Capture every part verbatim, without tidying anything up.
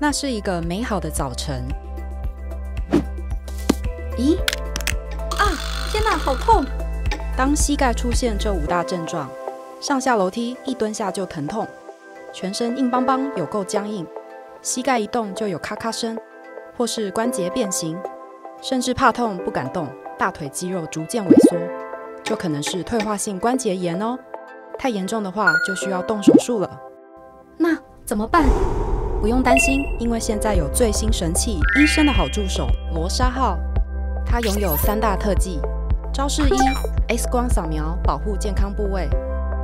那是一个美好的早晨。 咦？啊！天哪，好痛！ 当膝盖出现这五大症状，上下楼梯一蹲下就疼痛，全身硬邦邦有够僵硬，膝盖一动就有咔咔声，或是关节变形，甚至怕痛不敢动，大腿肌肉逐渐萎缩，就可能是退化性关节炎哦。太严重的话，就需要动手术了。 那怎么办？ 不用担心，因为现在有最新神器——医生的好助手罗莎号。它拥有三大特技：招式一 ，X 光扫描保护健康部位；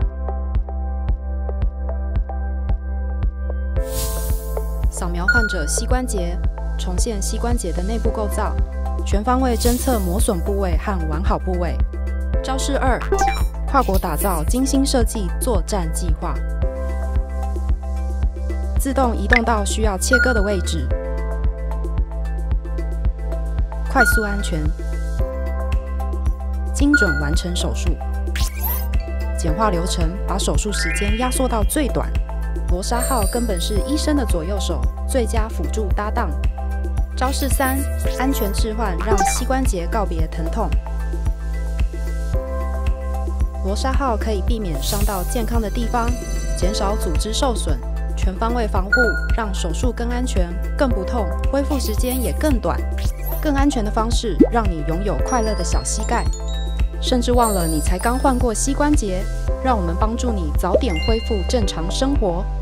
扫描患者膝关节，重现膝关节的内部构造，全方位侦测磨损部位和完好部位。招式二，跨国打造精心设计作战计划。自动移动到需要切割的位置，快速安全，精准完成手术，简化流程，把手术时间压缩到最短。罗莎号根本是医生的左右手，最佳辅助搭档。招式三，安全置换，让膝关节告别疼痛。罗莎号可以避免伤到健康的地方，减少组织受损。全方位防护，让手术更安全、更不痛，恢复时间也更短。更安全的方式，让你拥有快乐的小膝盖，甚至忘了你才刚换过膝关节。让我们帮助你早点恢复正常生活。